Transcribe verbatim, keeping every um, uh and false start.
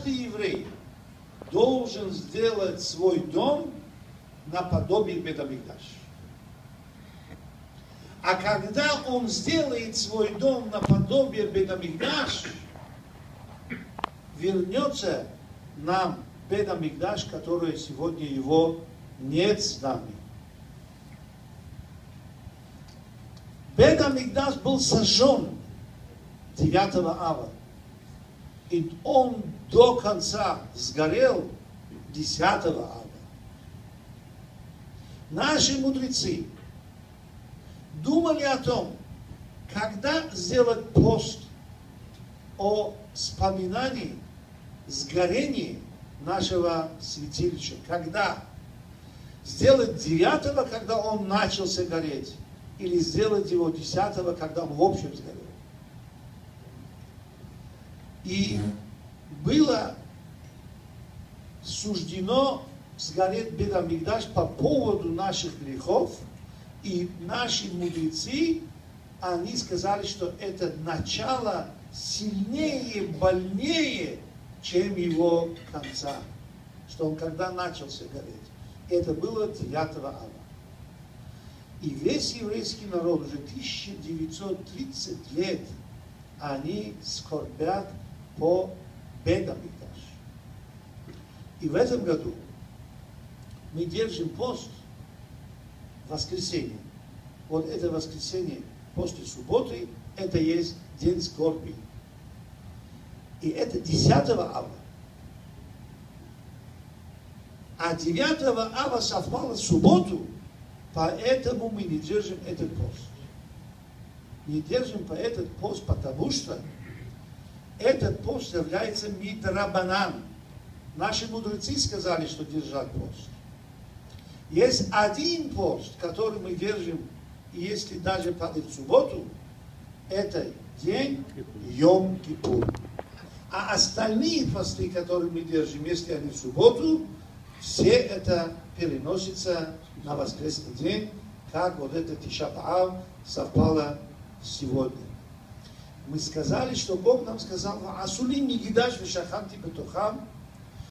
каждый еврей должен сделать свой дом наподобие Бет-Амикдаш. А когда он сделает свой дом наподобие Бет-Амикдаш, вернется нам Бет-Амикдаш, который сегодня его нет с нами. Бет-Амикдаш был сожжен девятого ава. И он до конца сгорел десятого ава. Наши мудрецы думали о том, когда сделать пост о вспоминании сгорения нашего святилища. Когда? Сделать девятого, когда он начался гореть, или сделать его десятого, когда он в общем сгорел. И было суждено сгореть Бет-Амикдаш по поводу наших грехов, и наши мудрецы, они сказали, что это начало сильнее, больнее, чем его конца, что он когда начался гореть. Это было девятого ава. И весь еврейский народ уже тысяча девятьсот тридцать лет они скорбят по Бет-Амикдаш. И в этом году мы держим пост в воскресенье. Вот это воскресенье после субботы, это есть день скорби. И это десятого ава. А девятого ава совпало в субботу, поэтому мы не держим этот пост. Не держим по этот пост, потому что этот пост является мидрабанан. Наши мудрецы сказали, что держать пост. Есть один пост, который мы держим, и если даже падает в субботу, это день Йом-Кипур. А остальные посты, которые мы держим, если они в субботу, все это переносится на воскресный день, как вот это Тиша б'Ав совпало сегодня. Мы сказали, что Бог нам сказал: «Асулим мигидаш вешаханти бетухам»,